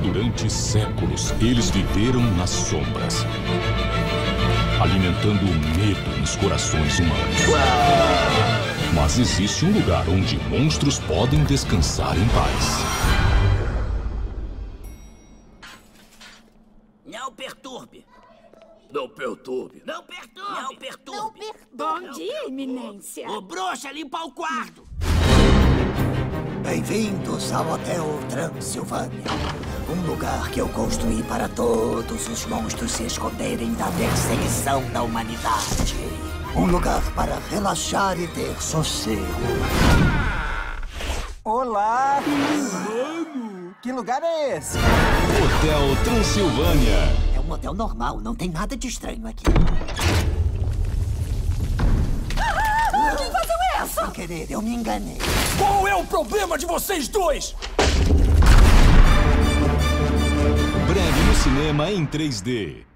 Durante séculos, eles viveram nas sombras, alimentando o medo nos corações humanos. Mas existe um lugar onde monstros podem descansar em paz. Não perturbe. Não perturbe. Não perturbe. Não perturbe. Bom dia, eminência. O bruxa limpa o quarto. Bem-vindos ao Hotel Transilvânia. Um lugar que eu construí para todos os monstros se esconderem da perseguição da humanidade. Um lugar para relaxar e ter sossego. Olá! Mano, que lugar é esse? Hotel Transilvânia. É um hotel normal, não tem nada de estranho aqui. Quem fazeu essa? Sem querer, eu me enganei. Qual é o problema de vocês dois? Breve no cinema em 3D.